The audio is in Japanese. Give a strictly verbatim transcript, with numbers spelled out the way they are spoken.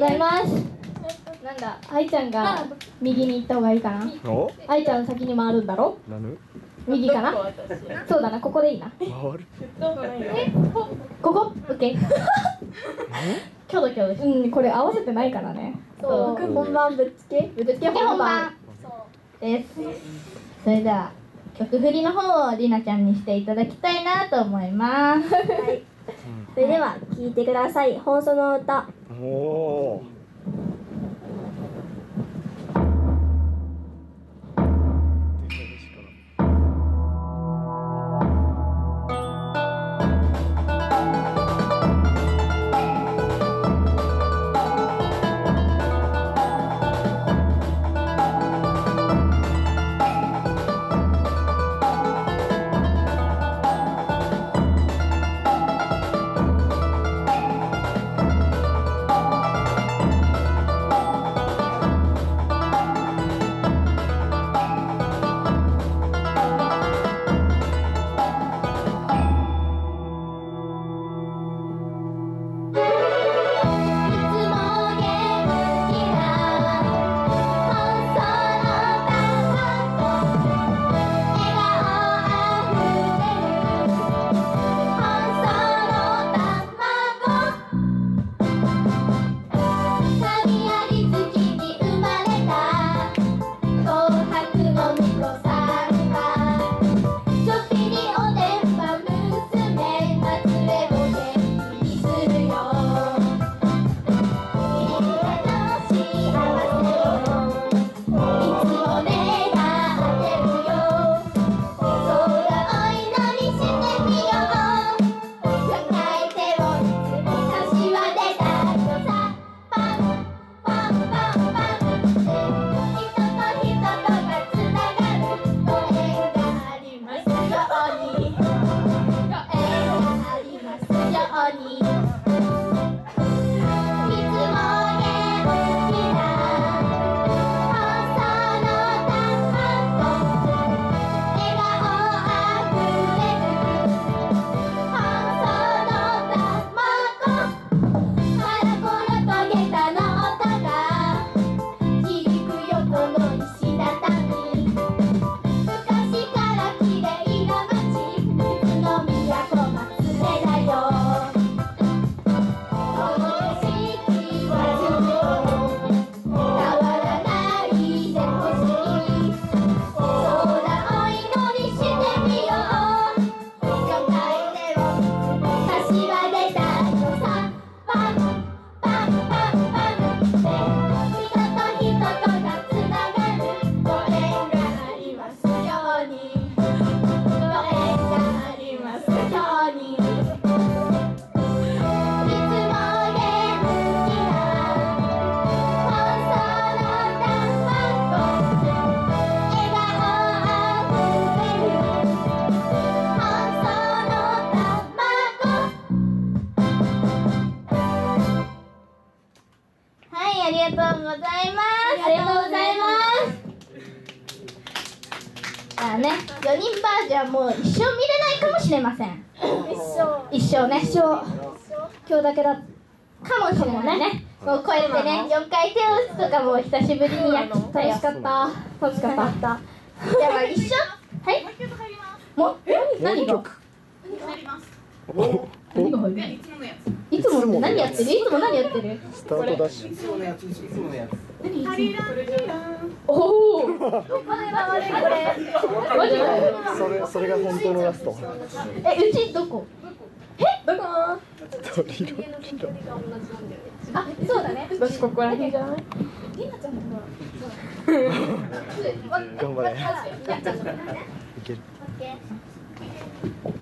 ざいます。なんだ、愛ちゃんが右に行った方がいいかな。愛ちゃん先に回るんだろ。右かな。そうだな、ここでいいな。え、ここ、オッケー。キョドキョド。うん、これ合わせてないからね。そう、本番ぶっつけ。ぶっつけ本番。です。それでは曲振りの方をりなちゃんにしていただきたいなと思います。はい。それでは聴いてください。放送の歌。おお。ありがとうございます。ありがとうございます。じゃあね、よにんバージョンもう一生見れないかもしれません。一生一生ね、一生今日だけだかもしれないね。もうこうやってね、よんかい手を打つとかも久しぶりにやって楽しかった。楽しかった。じゃあまあ一緒。はい。もう何が？何が入る？いつもって何やってる？いつも何やってる？ スタートダッシュ。 いつものやつ、いつものやつ。 おお。これこれ。マジで？ それそれが本当のラスト。 え、うちどこ？え、どこ？ ドリロリロ。 あ、そうだね。 私ここら辺じゃない？ りなちゃんのほら。 頑張れ。いける。 オッケー。